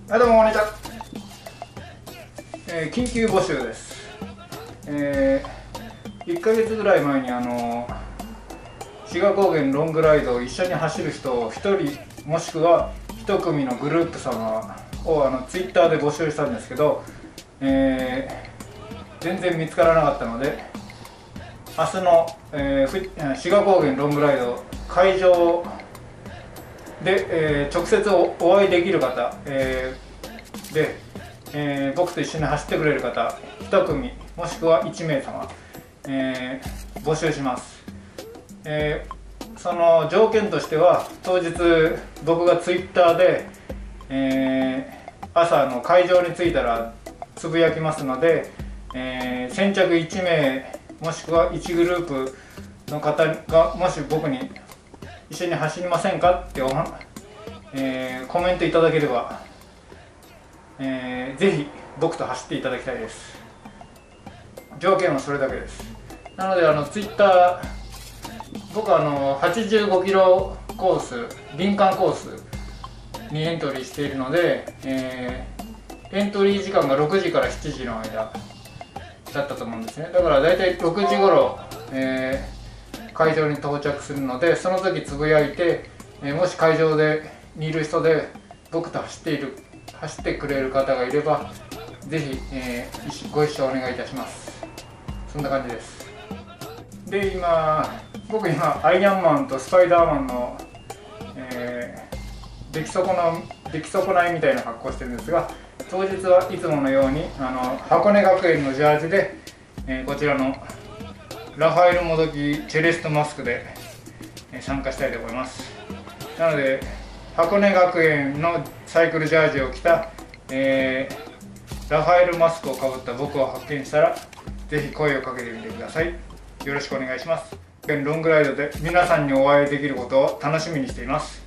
はい、どうもこんにちは。緊急募集です。1ヶ月ぐらい前に志賀高原ロングライドを一緒に走る人を1人もしくは1組のグループ様をツイッターで募集したんですけど、全然見つからなかったので、明日の、志賀高原ロングライド会場で、直接お会いできる方、僕と一緒に走ってくれる方1組もしくは1名様、募集します。その条件としては、当日僕がツイッターで、朝の会場に着いたらつぶやきますので、先着1名もしくは1グループの方がもし僕に一緒に走りませんかってコメントいただければ、ぜひ僕と走っていただきたいです。条件はそれだけです。なのでツイッター、僕は85キロコース、林間コースにエントリーしているので、エントリー時間が6時から7時の間だったと思うんですね。だからだいたい6時頃、会場に到着するので、その時つぶやいて、もし会場にいる人で僕と走ってくれる方がいれば、ぜひ、ご一緒お願いいたします。そんな感じです。で、僕今アイアンマンとスパイダーマンの、出来損ないみたいな格好をしてるんですが、当日はいつものように箱根学園のジャージで、こちらのラファエルモドキチェレストマスクで、参加したいと思います。なので箱根学園のサイクルジャージを着た、ラファエルマスクをかぶった僕を発見したら、ぜひ声をかけてみてください。よろしくお願いします。ロングライドで皆さんにお会いできることを楽しみにしています。